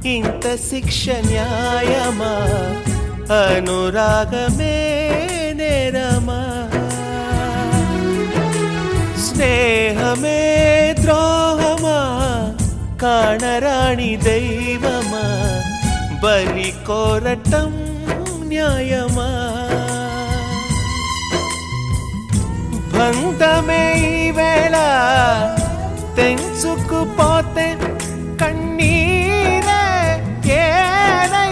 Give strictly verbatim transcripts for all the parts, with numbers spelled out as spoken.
ఇంత శిక్ష న్యాయమా అనురాగమే నేరమా స్నేహమే ద్రోహమా కాణరాణి దైవమా బలి కోరటం న్యాయమా బంధమే వేళ తెంచుకుపోతే కన్నీరే ఏడై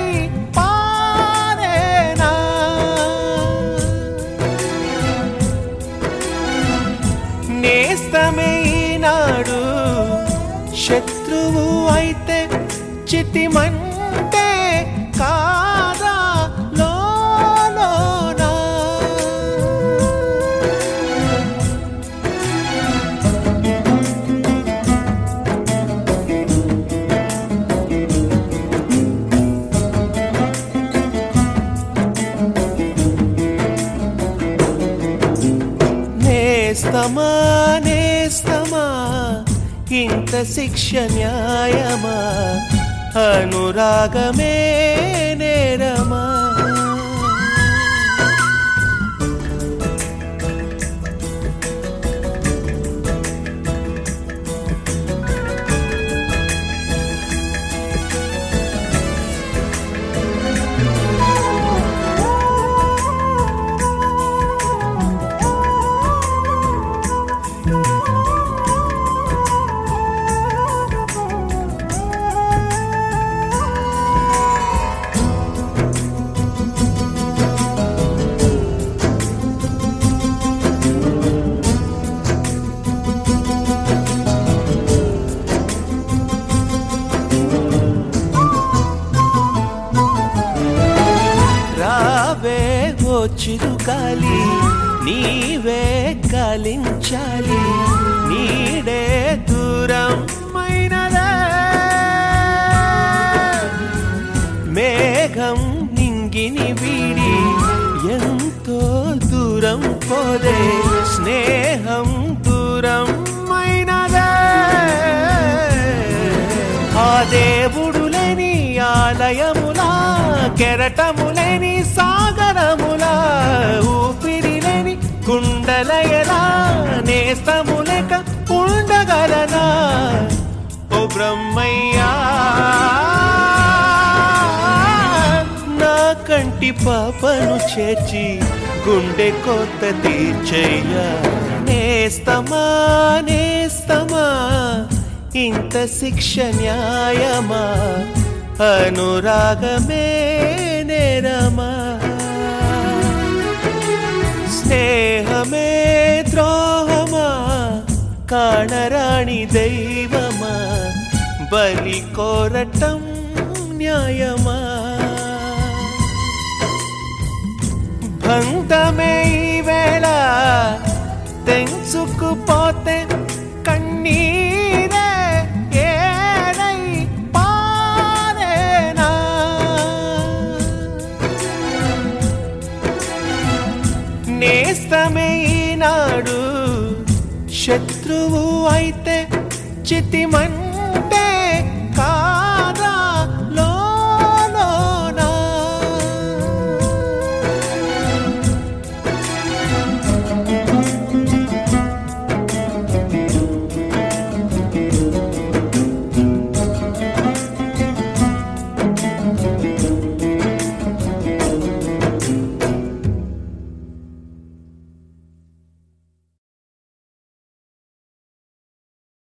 పారేనా నేస్తమే ఈనాడు శత్రువు అయితే చితిమంటే కాదా లోలోనా నేస్తమా నేస్తమా ఇంత శిక్ష న్యాయమా అనురాగమే నేరమా చిరుగాలి నీవే గాలించాలి నీడే దూరం మైనదే మేఘం నింగిని వీడి ఎంతో దూరం పోదే స్నేహం దూరం మైనదే ఆ దేవుడు లేని ఆలయములా కెరటములేని సాగరములా ఊపిరి లేని కుండలయలా నేస్తములేక ఉండగలనా ఓ బ్రహ్మయ్యా నా కంటి పాపను చేర్చి గుండె కొత్త తీర్చయ్యా నేస్తమా నేస్తమా ఇంత శిక్ష న్యాయమా అనురాగమే నేరమా స్నేహమే ద్రోహమా కాణరాణి దైవమా బలి కోరటం న్యాయమా బంధమే వేళ తెంచుకుపోతే కన్నీరే ఏడై పారేనా నేస్తమే ఈనాడు శత్రువు అయితే చితిమంటే